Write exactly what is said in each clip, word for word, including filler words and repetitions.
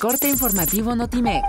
Corte informativo Notimex.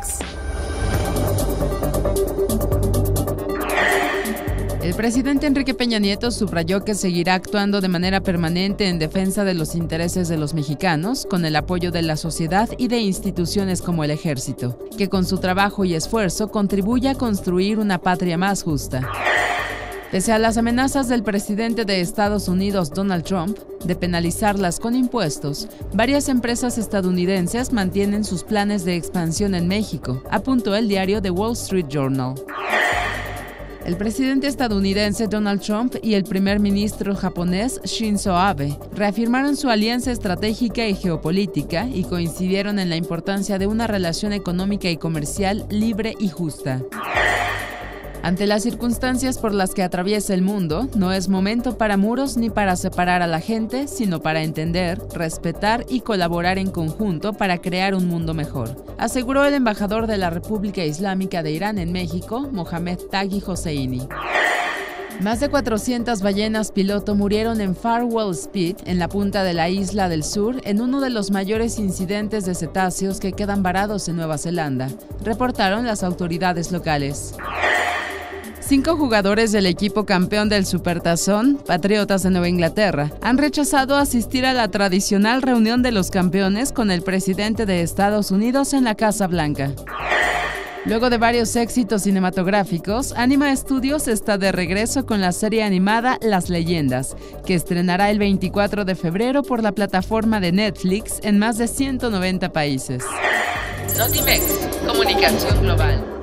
El presidente Enrique Peña Nieto subrayó que seguirá actuando de manera permanente en defensa de los intereses de los mexicanos, con el apoyo de la sociedad y de instituciones como el Ejército, que con su trabajo y esfuerzo contribuye a construir una patria más justa. Pese a las amenazas del presidente de Estados Unidos, Donald Trump, de penalizarlas con impuestos, varias empresas estadounidenses mantienen sus planes de expansión en México, apuntó el diario The Wall Street Journal. El presidente estadounidense Donald Trump y el primer ministro japonés Shinzo Abe reafirmaron su alianza estratégica y geopolítica y coincidieron en la importancia de una relación económica y comercial libre y justa. Ante las circunstancias por las que atraviesa el mundo, no es momento para muros ni para separar a la gente, sino para entender, respetar y colaborar en conjunto para crear un mundo mejor, aseguró el embajador de la República Islámica de Irán en México, Mohamed Taghi Hosseini. Más de cuatrocientas ballenas piloto murieron en Farewell Spit, en la punta de la isla del sur, en uno de los mayores incidentes de cetáceos que quedan varados en Nueva Zelanda, reportaron las autoridades locales. Cinco jugadores del equipo campeón del Supertazón, Patriotas de Nueva Inglaterra, han rechazado asistir a la tradicional reunión de los campeones con el presidente de Estados Unidos en la Casa Blanca. Luego de varios éxitos cinematográficos, Anima Studios está de regreso con la serie animada Las Leyendas, que estrenará el veinticuatro de febrero por la plataforma de Netflix en más de ciento noventa países. Notimex, comunicación global.